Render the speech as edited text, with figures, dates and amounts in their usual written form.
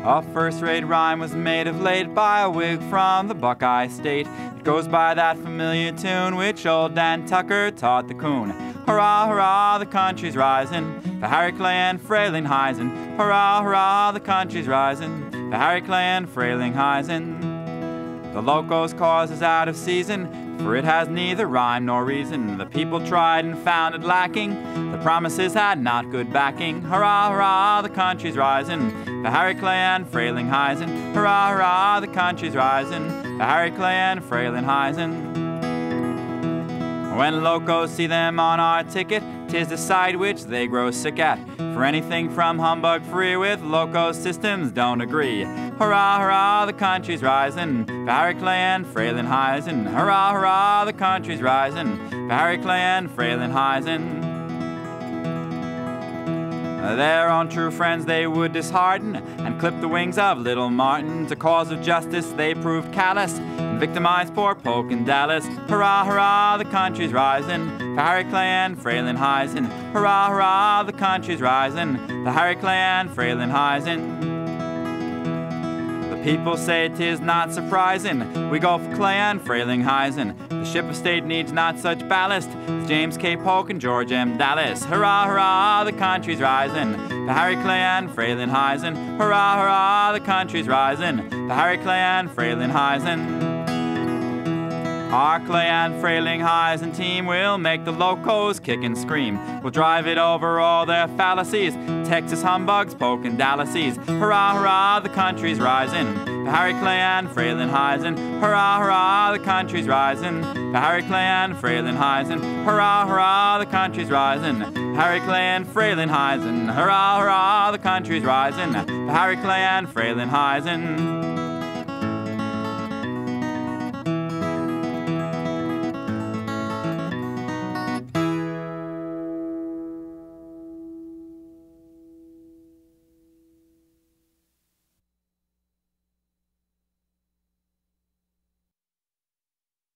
A first-rate rhyme was made of late by a Whig from the Buckeye State. It goes by that familiar tune which old Dan Tucker taught the coon. Hurrah, hurrah, the country's rising, for Harry Clay and Freilinghuysen. Hurrah, hurrah, the country's rising, for Harry Clay and Freilinghuysen. The loco's cause is out of season, for it has neither rhyme nor reason. The people tried and found it lacking, the promises had not good backing. Hurrah, hurrah, the country's rising, for Harry Clay and Freilinghuysen. Hurrah, hurrah, the country's rising, for Harry Clay and Freilinghuysen. When locos see them on our ticket, 'tis the sight which they grow sick at. For anything from humbug free with loco systems don't agree. Hurrah, hurrah, the country's rising, for Harry Clay and Freilinghuysen. Hurrah, hurrah, the country's rising, for Harry Clay and Freilinghuysen. Their own true friends they would dishearten and clip the wings of little Martin. To cause of justice they proved callous and victimized poor Polk and Dallas. Hurrah, hurrah, the country's rising, for Harry Clay and Freilinghuysen. Hurrah, hurrah, the country's rising, for Harry Clay and Freilinghuysen. People say 'tis not surprising we go for Clay and Freilinghuysen. The ship of state needs not such ballast as James K. Polk and George M. Dallas. Hurrah, hurrah, the country's rising, for Harry Clay and Freilinghuysen. Hurrah, hurrah, the country's rising, for Harry Clay and Freilinghuysen. Our Clay and Freilinghuysen team will make the locos kick and scream. We'll drive it over all their fallacies, Texas humbugs, Polk and Dallases. Hurrah, hurrah, the country's rising, for Harry Clay and Freilinghuysen. Hurrah, hurrah, the country's rising, for Harry Clay and Freilinghuysen. Hurrah, hurrah, the country's rising, Harry Clay and Freilinghuysen. Hurrah, hurrah, the country's rising, for Harry Clay and Freilinghuysen.